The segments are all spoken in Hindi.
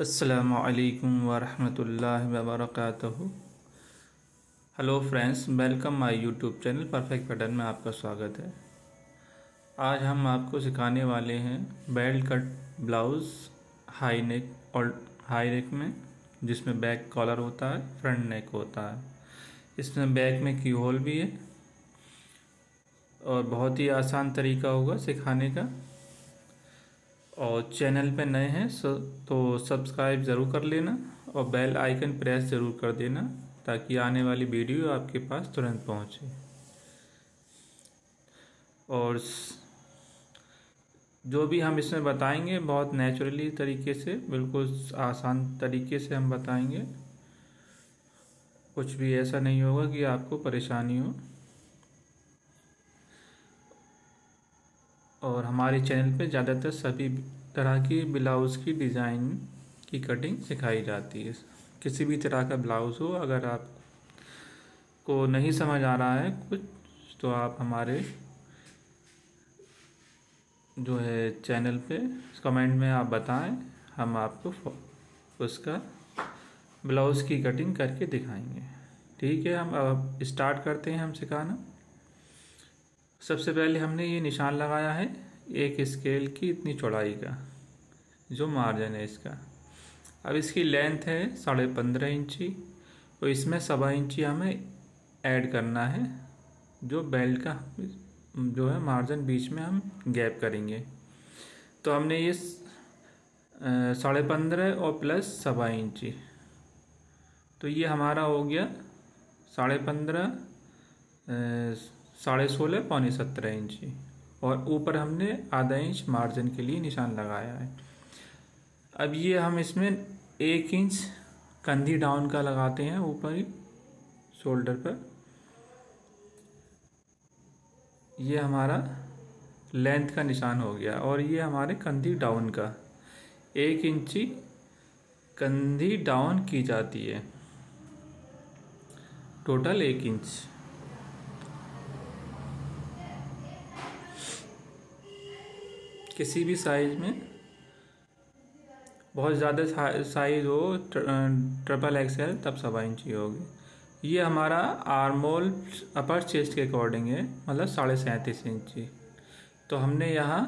अस्सलामु अलैकुम वरहमतुल्लाहि वबरकातुहू। Hello friends, welcome my YouTube channel perfect pattern में आपका स्वागत है। आज हम आपको सिखाने वाले हैं belt cut blouse high neck और हाई नेक में, जिसमें बैक कॉलर होता है, फ्रंट नेक होता है। इसमें बैक में की होल भी है और बहुत ही आसान तरीका होगा सिखाने का। और चैनल पे नए हैं तो सब्सक्राइब ज़रूर कर लेना और बेल आइकन प्रेस ज़रूर कर देना, ताकि आने वाली वीडियो आपके पास तुरंत पहुंचे। और जो भी हम इसमें बताएंगे बहुत नेचुरली तरीके से, बिल्कुल आसान तरीके से हम बताएंगे। कुछ भी ऐसा नहीं होगा कि आपको परेशानी हो। और हमारे चैनल पे ज़्यादातर सभी तरह की ब्लाउज़ की डिज़ाइन की कटिंग सिखाई जाती है। किसी भी तरह का ब्लाउज़ हो, अगर आपको नहीं समझ आ रहा है कुछ, तो आप हमारे जो है चैनल पे कमेंट में आप बताएं, हम आपको उसका ब्लाउज़ की कटिंग करके दिखाएंगे। ठीक है, हम अब स्टार्ट करते हैं हम सिखाना। सबसे पहले हमने ये निशान लगाया है एक स्केल की इतनी चौड़ाई का, जो मार्जिन है इसका। अब इसकी लेंथ है 15.5 इंची, तो इसमें 1.25 इंची हमें ऐड करना है, जो बेल्ट का जो है मार्जिन बीच में हम गैप करेंगे। तो हमने ये 15.5 और प्लस 1.25 इंची, तो ये हमारा हो गया 15.5, 16.5, पौने 17 इंची। और ऊपर हमने आधा इंच मार्जिन के लिए निशान लगाया है। अब ये हम इसमें 1 इंच कंधी डाउन का लगाते हैं ऊपर ही शोल्डर पर। ये हमारा लेंथ का निशान हो गया। और ये हमारे कंधी डाउन का 1 इंची कंधी डाउन की जाती है, टोटल 1 इंच। किसी भी साइज में, बहुत ज़्यादा साइज हो ट्रिपल एक्सएल, तब 1.25 इंची होगी। ये हमारा आर्म होल अपर चेस्ट के अकॉर्डिंग है, मतलब 37.5 इंची। तो हमने यहाँ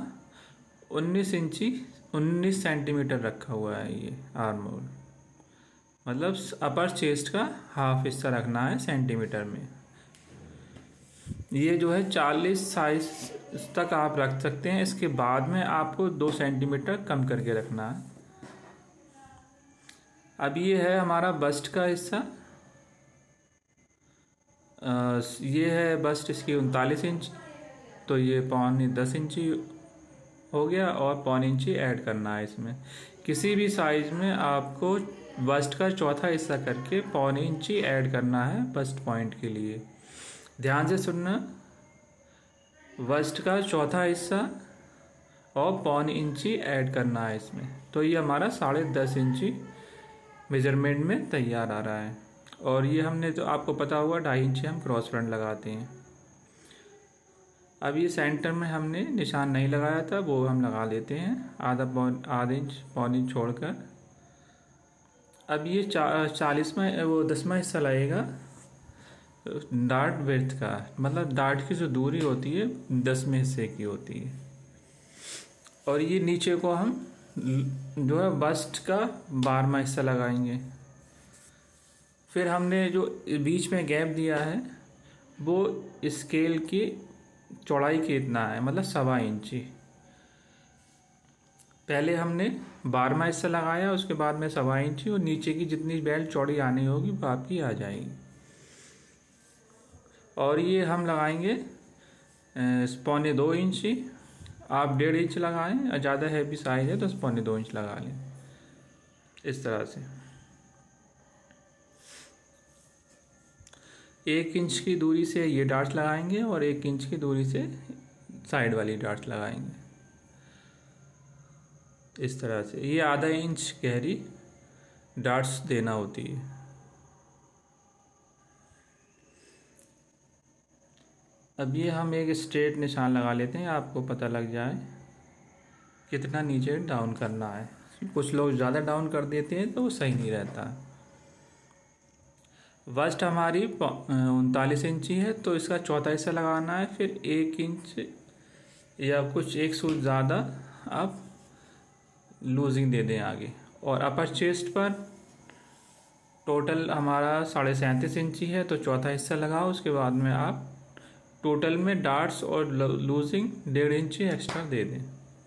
19 सेंटीमीटर रखा हुआ है। ये आर्म होल मतलब अपर चेस्ट का हाफ हिस्सा रखना है सेंटीमीटर में। ये जो है 40 साइज तक आप रख सकते हैं। इसके बाद में आपको 2 सेंटीमीटर कम करके रखना है। अब ये है हमारा बस्ट का हिस्सा। ये है बस्ट इसकी 39 इंच, तो ये 9.25 इंची हो गया। और 0.25 इंची ऐड करना है इसमें। किसी भी साइज में आपको बस्ट का चौथा हिस्सा करके 0.25 इंची ऐड करना है बस्ट पॉइंट के लिए। ध्यान से सुनना, बस्ट का चौथा हिस्सा और 0.25 इंची ऐड करना है इसमें। तो ये हमारा 10.5 इंची मेजरमेंट में तैयार आ रहा है। और ये हमने, तो आपको पता होगा, 2.5 इंची हम क्रॉस फ्रंट लगाते हैं। अब ये सेंटर में हमने निशान नहीं लगाया था, वो हम लगा लेते हैं आधा इंच, 0.25 इंच छोड़कर। अब ये 10वां हिस्सा लगेगा डार्ट विड्थ का, मतलब डार्ट की जो दूरी होती है 10वें हिस्से की होती है। और ये नीचे को हम जो है बस्ट का 12वां हिस्सा लगाएंगे। फिर हमने जो बीच में गैप दिया है वो स्केल की चौड़ाई कितना है, मतलब 1.25 इंची। पहले हमने 12वां हिस्सा लगाया, उसके बाद में 1.25 इंची, और नीचे की जितनी बेल्ट चौड़ी आनी होगी वो आपकी आ जाएगी। और ये हम लगाएंगे 2.25 इंची। आप 1.5 इंच लगाएं, और ज़्यादा हैवी साइज है तो 2.25 इंच लगा लें, इस तरह से। 1 इंच की दूरी से ये डार्ट्स लगाएंगे और 1 इंच की दूरी से साइड वाली डार्ट्स लगाएंगे, इस तरह से। ये आधा इंच गहरी डार्ट्स देना होती है। अब ये हम एक स्ट्रेट निशान लगा लेते हैं, आपको पता लग जाए कितना नीचे डाउन करना है कुछ लोग ज़्यादा डाउन कर देते हैं तो वो सही नहीं रहता। वस्ट हमारी 39 इंची है तो इसका चौथा हिस्सा लगाना है, फिर 1 इंच या कुछ 1 सूत ज़्यादा आप लूजिंग दे दें आगे। और अपर चेस्ट पर टोटल हमारा 37.5 इंची है तो चौथा हिस्सा लगाओ। उसके बाद में आप टोटल में डार्ट्स और लूजिंग 1.5 इंची एक्स्ट्रा दे दें।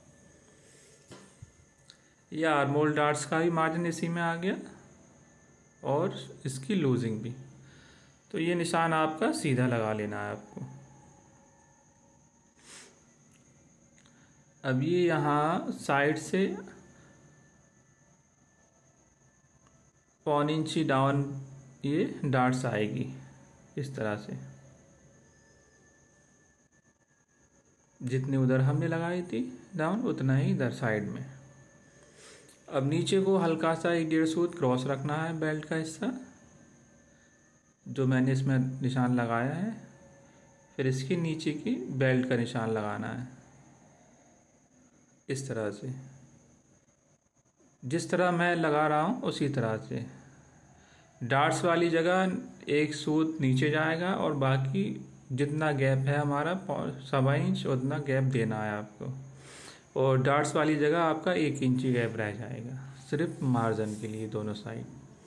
या आर्मोल डार्ट्स का भी मार्जिन इसी में आ गया और इसकी लूजिंग भी। तो ये निशान आपका सीधा लगा लेना है आपको। अब ये यहाँ साइड से 1.25 इंची डाउन ये डार्ट्स आएगी इस तरह से, जितनी उधर हमने लगाई थी डाउन उतना ही इधर साइड में। अब नीचे को हल्का सा 1.5 सूत क्रॉस रखना है बेल्ट का हिस्सा जो मैंने इसमें निशान लगाया है। फिर इसके नीचे की बेल्ट का निशान लगाना है इस तरह से, जिस तरह मैं लगा रहा हूँ उसी तरह से। डार्ट्स वाली जगह 1 सूत नीचे जाएगा और बाकी जितना गैप है हमारा 1.25 इंच उतना गैप देना है आपको। और डार्ट्स वाली जगह आपका 1 इंची गैप रह जाएगा सिर्फ मार्जिन के लिए। दोनों साइड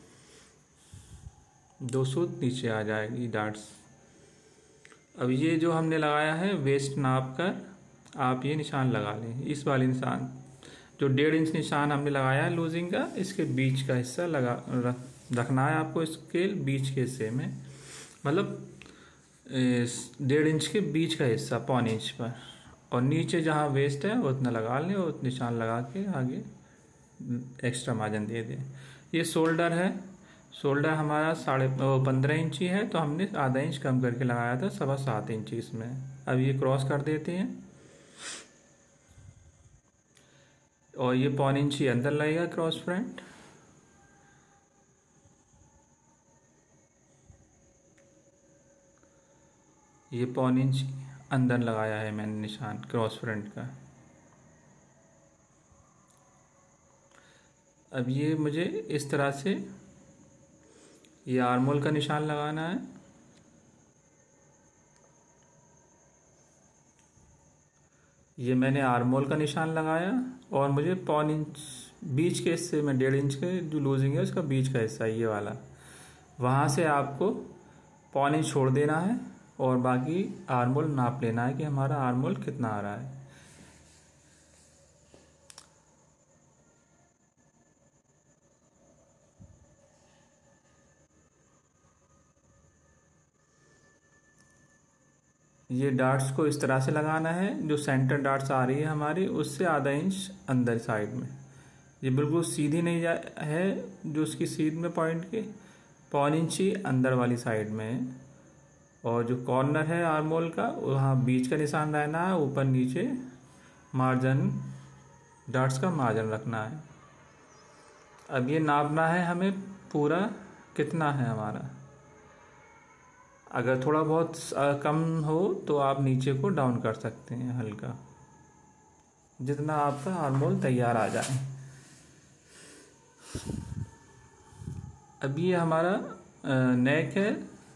2 सूत नीचे आ जाएगी डार्ट्स। अब ये जो हमने लगाया है वेस्ट नाप कर आप ये निशान लगा लें। इस वाले निशान जो 1.5 इंच निशान हमने लगाया है लूजिंग का, इसके बीच का हिस्सा रखना है आपको। इसके बीच के हिस्से में मतलब 1.5 इंच के बीच का हिस्सा 1.25 इंच पर, और नीचे जहाँ वेस्ट है उतना लगा लें और निशान लगा के आगे एक्स्ट्रा मार्जिन दे दें। ये शोल्डर है, शोल्डर हमारा 15.5 इंची है तो हमने आधा इंच कम करके लगाया था 7.25 इंची इसमें। अब ये क्रॉस कर देते हैं और ये 1.25 इंची अंदर लगेगा क्रॉस फ्रंट। ये 1.25 इंच अंदर लगाया है मैंने निशान क्रॉस फ्रंट का। अब ये मुझे इस तरह से ये आर्मोल का निशान लगाना है। ये मैंने आर्मोल का निशान लगाया और मुझे 1.25 इंच बीच के हिस्से में 1.5 इंच के जो लूजिंग है उसका बीच का हिस्सा ये वाला, वहाँ से आपको 1.25 इंच छोड़ देना है और बाकी आर्मोल नाप लेना है कि हमारा आर्मोल कितना आ रहा है। ये डार्ट्स को इस तरह से लगाना है, जो सेंटर डार्ट्स आ रही है हमारी उससे आधा इंच अंदर साइड में। ये बिल्कुल सीधी नहीं है, जो उसकी सीध में पॉइंट के 1.25 इंच ही अंदर वाली साइड में है। और जो कॉर्नर है आर्मोल का वहाँ बीच का निशान रहना है, ऊपर नीचे मार्जिन डार्ट्स का मार्जिन रखना है। अब ये नापना है हमें पूरा कितना है हमारा। अगर थोड़ा बहुत कम हो तो आप नीचे को डाउन कर सकते हैं हल्का, जितना आपका आर्मोल तैयार आ जाए। अब ये हमारा नेक है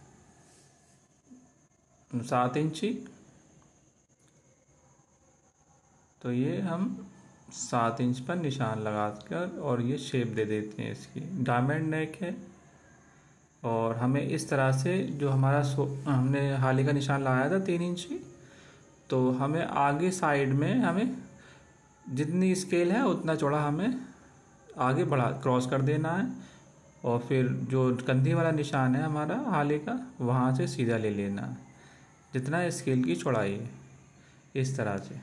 7 इंची, तो ये हम 7 इंच पर निशान लगाकर और ये शेप दे देते हैं इसकी। डायमंड नेक है और हमें इस तरह से जो हमारा हमने हाले का निशान लगाया था 3 इंची, तो हमें आगे साइड में हमें जितनी स्केल है उतना चौड़ा हमें आगे बढ़ा क्रॉस कर देना है। और फिर जो कंधी वाला निशान है हमारा हाले का वहाँ से सीधा ले लेना है जितना स्केल की चौड़ाई है, इस तरह से।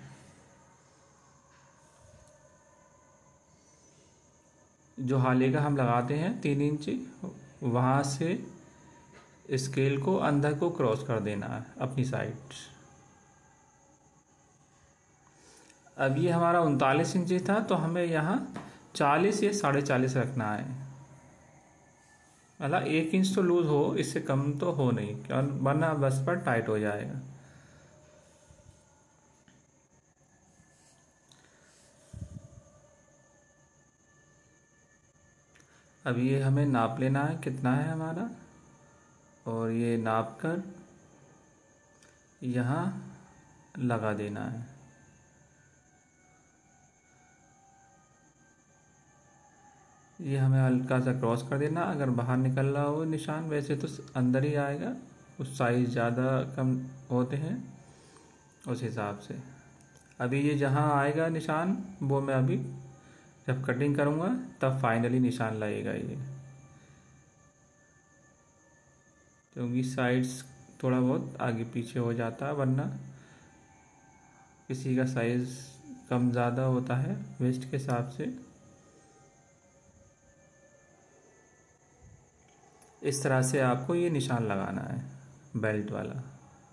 जो हाले का हम लगाते हैं 3 इंची, वहाँ से स्केल को अंदर को क्रॉस कर देना है अपनी साइड। अब ये हमारा 39 इंची था तो हमें यहाँ 40 या 40.5 रखना है। मतलब 1 इंच तो लूज हो, इससे कम तो हो नहीं, वरना बस पर टाइट हो जाएगा। अब ये हमें नाप लेना है कितना है हमारा, और ये नाप कर यहाँ लगा देना है। ये हमें हल्का सा क्रॉस कर देना, अगर बाहर निकल रहा हो निशान, वैसे तो अंदर ही आएगा, उस साइज़ ज़्यादा कम होते हैं उस हिसाब से। अभी ये जहाँ आएगा निशान वो मैं अभी जब कटिंग करूँगा तब फाइनली निशान लगेगा ये, क्योंकि साइड्स थोड़ा बहुत आगे पीछे हो जाता है, वरना किसी का साइज़ कम ज़्यादा होता है वेस्ट के हिसाब से। इस तरह से आपको ये निशान लगाना है बेल्ट वाला।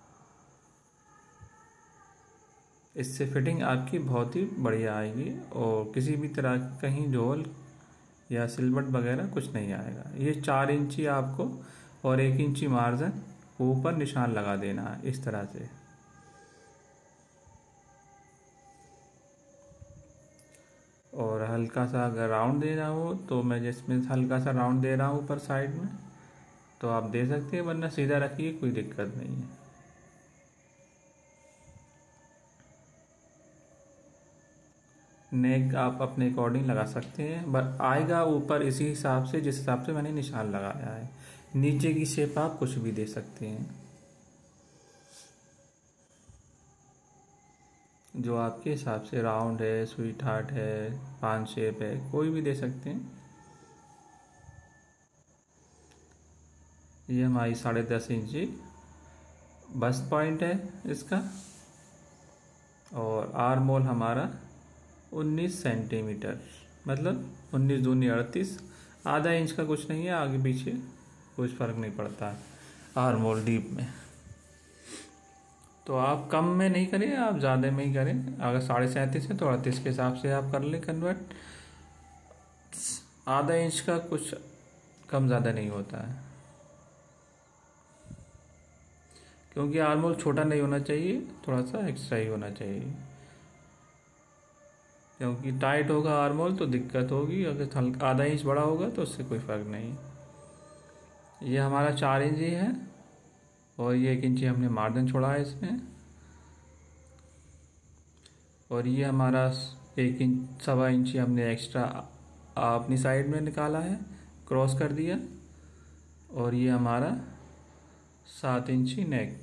इससे फिटिंग आपकी बहुत ही बढ़िया आएगी और किसी भी तरह की कहीं झोल या सिलवट वगैरह कुछ नहीं आएगा। ये 4 इंची आपको और 1 इंची मार्जिन ऊपर निशान लगा देना है इस तरह से। और हल्का सा अगर राउंड देना हो तो मैं जिसमें हल्का सा राउंड दे रहा हूँ ऊपर साइड में, तो आप दे सकते हैं, वरना सीधा रखिए, कोई दिक्कत नहीं है। नेक आप अपने अकॉर्डिंग लगा सकते हैं, बट आएगा ऊपर इसी हिसाब से जिस हिसाब से मैंने निशान लगाया है। नीचे की शेप आप कुछ भी दे सकते हैं, जो आपके हिसाब से, राउंड है, स्वीट हार्ट है, पान शेप है, कोई भी दे सकते हैं। ये हमारी 10.5 इंची बस्ट पॉइंट है इसका, और आर्म होल हमारा 19 सेंटीमीटर, मतलब 19 दूनी 38, आधा इंच का कुछ नहीं है, आगे पीछे कुछ फ़र्क नहीं पड़ता है आर्म होल डीप में। तो आप कम में नहीं करें, आप ज़्यादा में ही करें। अगर 37.5 है तो 38 के हिसाब से आप कर लें कन्वर्ट। आधा इंच का कुछ कम ज़्यादा नहीं होता है, क्योंकि आर्म होल छोटा नहीं होना चाहिए, थोड़ा सा एक्स्ट्रा ही होना चाहिए, क्योंकि टाइट होगा आर्म होल तो दिक्कत होगी। अगर आधा इंच बड़ा होगा तो उससे कोई फ़र्क नहीं। ये हमारा 4 इंची है और ये 1 इंची हमने मार्जिन छोड़ा है इसमें, और ये हमारा 1 इंच 1.25 इंची हमने एक्स्ट्रा अपनी साइड में निकाला है, क्रॉस कर दिया। और ये हमारा 7 इंची नेक।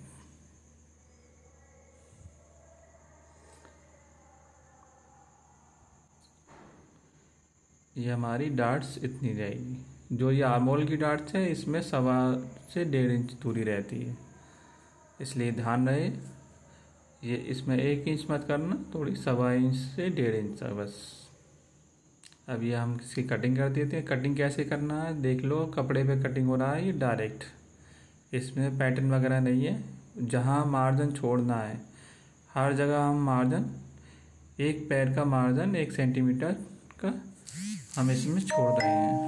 ये हमारी डार्ट्स इतनी रहेगी। जो ये आर्म होल की डार्ट्स है इसमें 1.25 से 1.5 इंच दूरी रहती है, इसलिए ध्यान रहे ये इसमें 1 इंच मत करना, थोड़ी 1.25 इंच से 1.5 इंच तक बस। अब ये हम इसकी कटिंग कर देते हैं। कटिंग कैसे करना है देख लो, कपड़े पे कटिंग हो रहा है ये डायरेक्ट, इसमें पैटर्न वगैरह नहीं है। जहाँ मार्जिन छोड़ना है हर जगह हम मार्जिन, एक पैर का मार्जिन 1 सेंटीमीटर का हम इसमें छोड़ रहे हैं।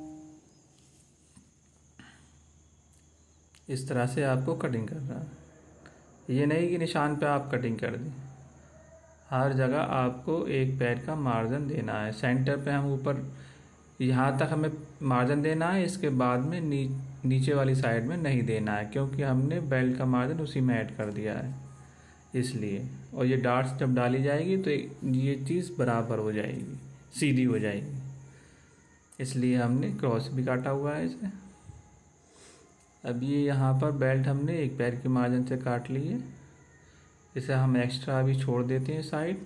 इस तरह से आपको कटिंग करना है, ये नहीं कि निशान पे आप कटिंग कर दें। हर जगह आपको एक पैर का मार्जिन देना है। सेंटर पे हम ऊपर यहाँ तक हमें मार्जिन देना है, इसके बाद में नीचे वाली साइड में नहीं देना है, क्योंकि हमने बेल्ट का मार्जिन उसी में ऐड कर दिया है इसलिए। और ये डार्ट्स जब डाली जाएगी तो ये चीज़ बराबर हो जाएगी, सीधी हो जाएगी, इसलिए हमने क्रॉस भी काटा हुआ है इसे। अब ये यहाँ पर बेल्ट हमने एक पैर के मार्जिन से काट ली है, इसे हम एक्स्ट्रा अभी छोड़ देते हैं साइड।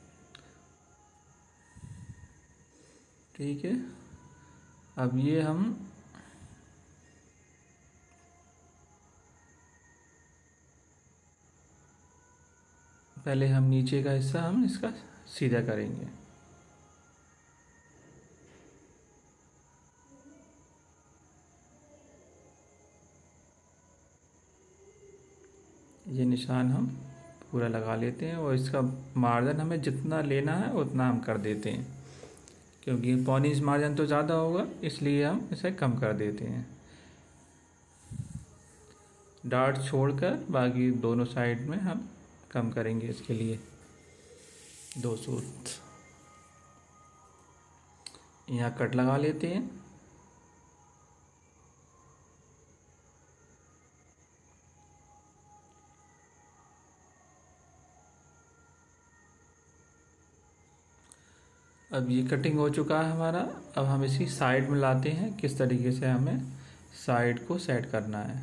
ठीक है, अब ये हम पहले हम नीचे का हिस्सा हम इसका सीधा करेंगे। ये निशान हम पूरा लगा लेते हैं और इसका मार्जिन हमें जितना लेना है उतना हम कर देते हैं, क्योंकि 1.25 इंच मार्जिन तो ज़्यादा होगा इसलिए हम इसे कम कर देते हैं। डार्ट छोड़कर बाकी दोनों साइड में हम कम करेंगे इसके लिए 2 सूत। यहाँ कट लगा लेते हैं। अब ये कटिंग हो चुका है हमारा। अब हम इसी साइड में लाते हैं, किस तरीके से हमें साइड को सेट करना है।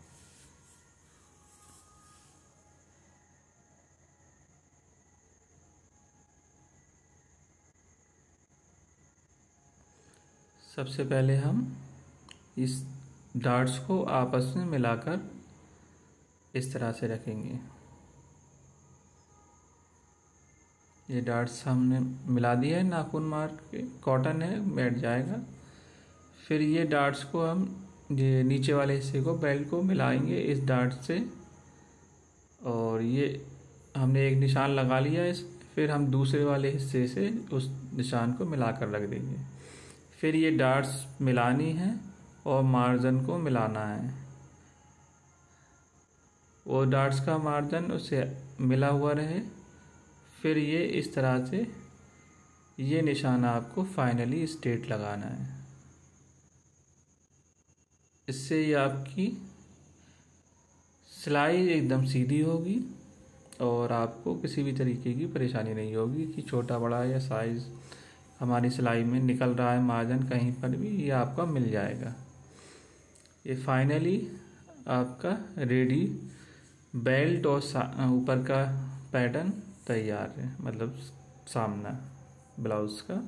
सबसे पहले हम इस डार्ट्स को आपस में मिलाकर इस तरह से रखेंगे। ये डार्ट्स हमने मिला दिया है, नाखून मार के, कॉटन है, बैठ जाएगा। फिर ये डार्ट्स को हम ये नीचे वाले हिस्से को, बेल्ट को मिलाएंगे इस डार्ट से, और ये हमने एक निशान लगा लिया है। फिर हम दूसरे वाले हिस्से से उस निशान को मिलाकर रख देंगे। फिर ये डार्ट्स मिलानी है और मार्जिन को मिलाना है। वो डार्ट्स का मार्जिन उससे मिला हुआ रहे। फिर ये इस तरह से ये निशान आपको फाइनली स्ट्रेट लगाना है। इससे ये आपकी सिलाई एकदम सीधी होगी और आपको किसी भी तरीके की परेशानी नहीं होगी कि छोटा बड़ा या साइज़ हमारी सिलाई में निकल रहा है मार्जिन कहीं पर भी, ये आपका मिल जाएगा। ये फाइनली आपका रेडी बेल्ट और ऊपर का पैटर्न तैयार है, मतलब सामना ब्लाउज का।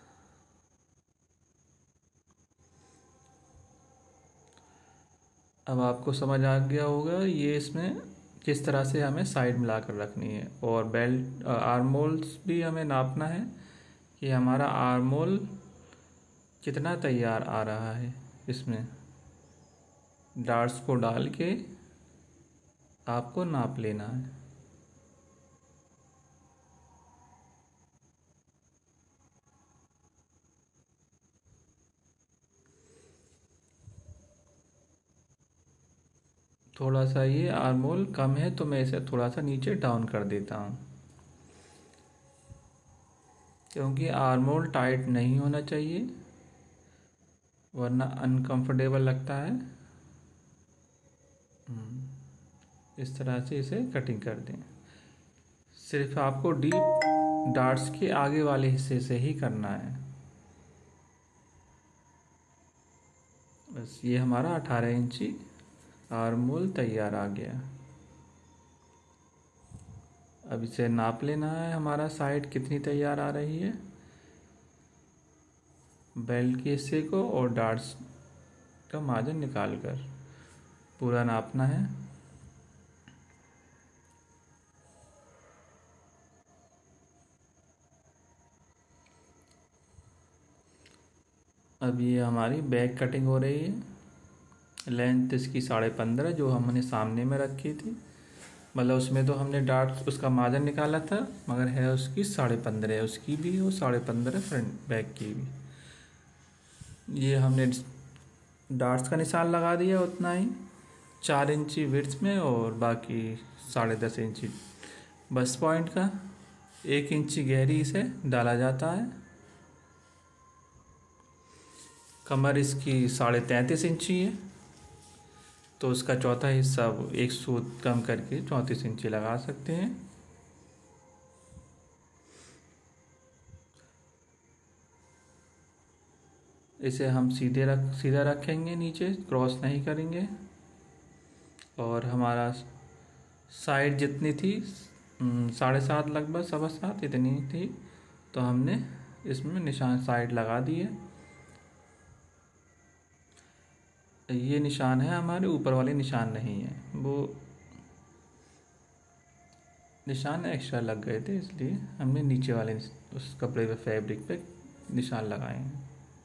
अब आपको समझ आ गया होगा ये इसमें किस तरह से हमें साइड मिलाकर रखनी है। और बेल्ट आर्म होल्स भी हमें नापना है कि हमारा आर्म होल कितना तैयार आ रहा है। इसमें डार्ट्स को डाल के आपको नाप लेना है। थोड़ा सा ये आर्म होल कम है तो मैं इसे थोड़ा सा नीचे डाउन कर देता हूँ, क्योंकि आर्म होल टाइट नहीं होना चाहिए वरना अनकंफर्टेबल लगता है। इस तरह से इसे कटिंग कर दें। सिर्फ आपको डीप डार्ट्स के आगे वाले हिस्से से ही करना है। बस ये हमारा 18 इंची आर्म होल तैयार आ गया। अब इसे नाप लेना है, हमारा साइड कितनी तैयार आ रही है बेल्ट के हिस्से को, और डार्ट्स का मार्जिन निकाल कर पूरा नापना है। अब ये हमारी बैक कटिंग हो रही है। लेंथ इसकी 15.5 जो हमने सामने में रखी थी, मतलब उसमें तो हमने डार्ट उसका मार्जिन निकाला था, मगर है उसकी 15.5 उसकी भी और 15.5 फ्रंट बैक की भी। ये हमने डार्ट्स का निशान लगा दिया उतना ही, 4 इंची विड्थ में और बाकी 10.5 इंची बस पॉइंट का। 1 इंची गहरी इसे डाला जाता है। कमर इसकी 33.5 इंची है तो उसका चौथा हिस्सा एक सूत कम करके 34 इंची लगा सकते हैं। इसे हम सीधा रखेंगे, नीचे क्रॉस नहीं करेंगे। और हमारा साइड जितनी थी 7.5 लगभग 7.25 इतनी थी, तो हमने इसमें निशान साइड लगा दिए। ये निशान है हमारे, ऊपर वाले निशान नहीं है, वो निशान एक्स्ट्रा लग गए थे इसलिए हमने नीचे वाले उस कपड़े पे फैब्रिक पे निशान लगाए हैं।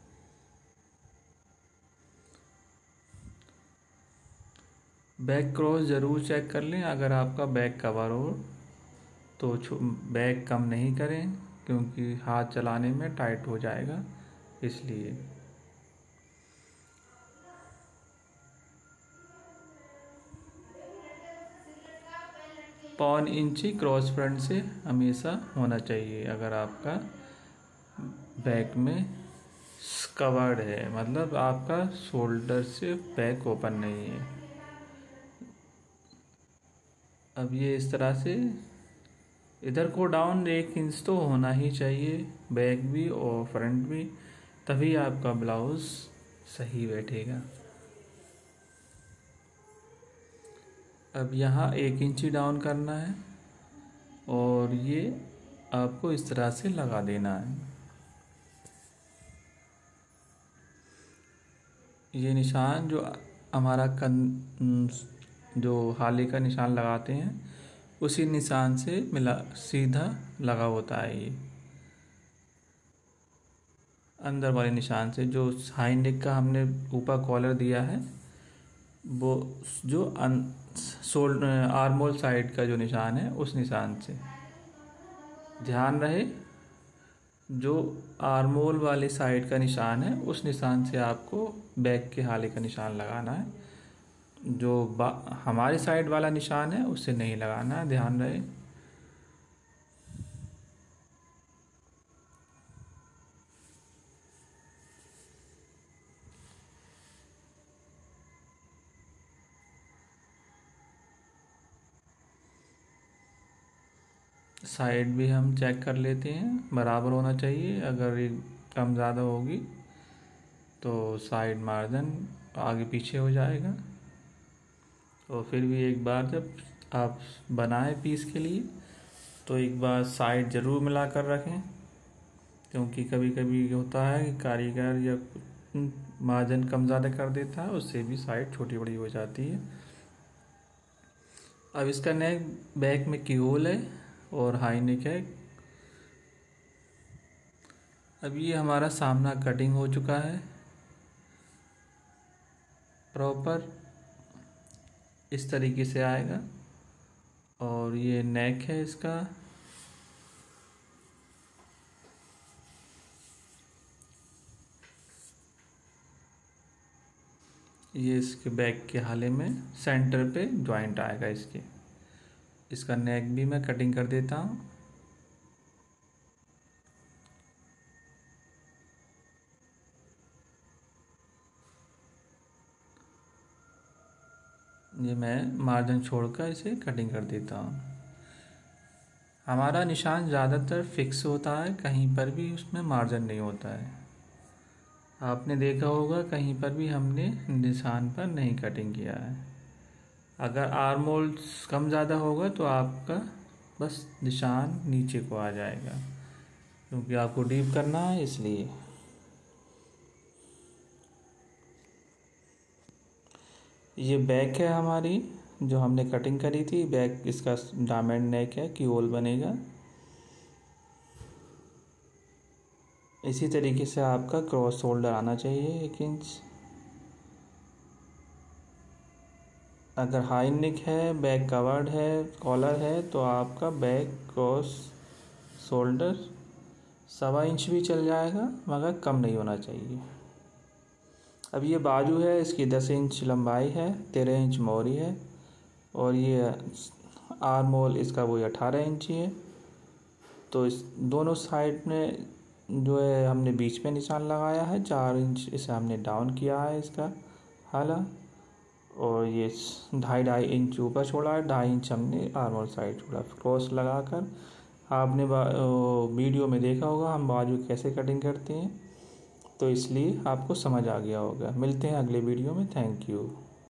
बैक क्रॉस ज़रूर चेक कर लें। अगर आपका बैक कवर हो तो बैक कम नहीं करें, क्योंकि हाथ चलाने में टाइट हो जाएगा इसलिए। पौन इंची क्रॉस फ्रंट से हमेशा होना चाहिए अगर आपका बैक में कवर्ड है, मतलब आपका शोल्डर से बैक ओपन नहीं है। अब ये इस तरह से इधर को डाउन 1 इंच तो होना ही चाहिए, बैक भी और फ्रंट भी, तभी आपका ब्लाउज सही बैठेगा। अब यहाँ 1 इंच ही डाउन करना है और ये आपको इस तरह से लगा देना है। ये निशान जो हमारा जो हाले का निशान लगाते हैं उसी निशान से मिला सीधा लगा होता है। ये अंदर वाले निशान से जो हाई नेक का हमने ऊपर कॉलर दिया है वो जो आर्मोल साइड का जो निशान है उस निशान से ध्यान रहे, जो आर्मोल वाले साइड का निशान है उस निशान से आपको बैक के हाले का निशान लगाना है। जो हमारी साइड वाला निशान है उससे नहीं लगाना है, ध्यान रहे। साइड भी हम चेक कर लेते हैं, बराबर होना चाहिए। अगर ये कम ज़्यादा होगी तो साइड मार्जिन आगे पीछे हो जाएगा। और फिर भी एक बार जब आप बनाएं पीस के लिए तो एक बार साइड ज़रूर मिला कर रखें, क्योंकि कभी कभी होता है कि कारीगर या मार्जिन कम ज़्यादा कर देता है, उससे भी साइड छोटी बड़ी हो जाती है। अब इसका नेक बैक में की होल है और हाई नेक है। अब ये हमारा सामना कटिंग हो चुका है प्रॉपर, इस तरीके से आएगा। और ये नेक है इसका, ये इसके बैक के हाले में सेंटर पे जॉइंट आएगा इसके। इसका नेक भी मैं कटिंग कर देता हूँ। ये मैं मार्जिन छोड़कर इसे कटिंग कर देता हूँ। हमारा निशान ज़्यादातर फिक्स होता है, कहीं पर भी उसमें मार्जिन नहीं होता है। आपने देखा होगा कहीं पर भी हमने निशान पर नहीं कटिंग किया है। अगर आर्म होल कम ज़्यादा होगा तो आपका बस निशान नीचे को आ जाएगा, क्योंकि आपको डीप करना है इसलिए। ये बैक है हमारी जो हमने कटिंग करी थी, बैक इसका डायमंड नेक है कि होल बनेगा। इसी तरीके से आपका क्रॉस शोल्डर आना चाहिए 1 इंच। अगर हाई नेक है, बैक कवर्ड है, कॉलर है, तो आपका बैक क्रॉस शोल्डर 1.25 इंच भी चल जाएगा, मगर कम नहीं होना चाहिए। अब ये बाजू है, इसकी 10 इंच लंबाई है, 13 इंच मोहरी है, और ये आर्म होल इसका वो 18 इंच ही है। तो इस दोनों साइड में जो है हमने बीच में निशान लगाया है, 4 इंच इसे हमने डाउन किया है इसका हाला, और ये 2.5 इंच ऊपर छोड़ा है, 2.5 इंच हमने आर्म होल साइड छोड़ा। क्रॉस लगाकर आपने वीडियो में देखा होगा हम बाजू कैसे कटिंग करते हैं, तो इसलिए आपको समझ आ गया होगा। मिलते हैं अगले वीडियो में। Thank you.